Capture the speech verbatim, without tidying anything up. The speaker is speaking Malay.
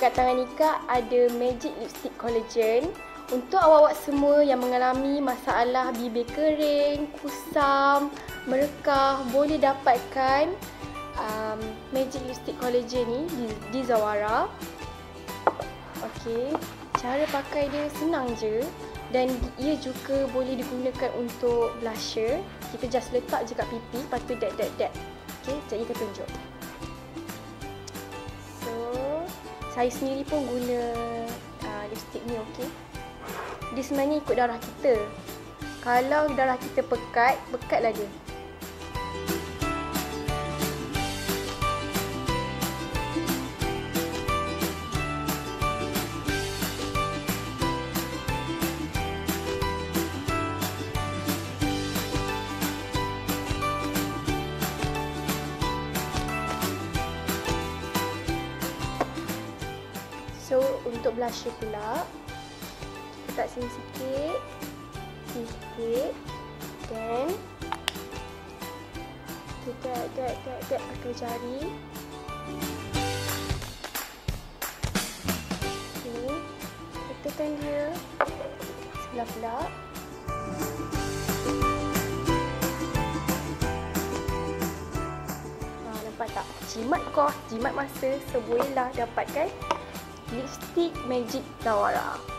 dekat tangan Nika ada Magic Lipstick Collagen. Untuk awak-awak semua yang mengalami masalah bibir kering, kusam, merekah, boleh dapatkan um, Magic Lipstick Collagen ni di, di Zawara. Okey, cara pakai dia senang je dan ia juga boleh digunakan untuk blusher. Kita just letak je kat pipi, lepas tu dab dab dab. Okey, sekejap kita tunjuk. So, saya sendiri pun guna uh, lipstick ni, okey. Dia sebenarnya ikut darah kita. Kalau darah kita pekat, pekatlah dia. So, untuk blusher pula, kita letak sini sikit, sini sikit, dan kita dab dab dab pakai jari. Ni, tekan dia sebelah pula. Ha, nampak tak? Jimat kos, jimat masa, so bolehlah dapatkan lipstick Magic Zawara.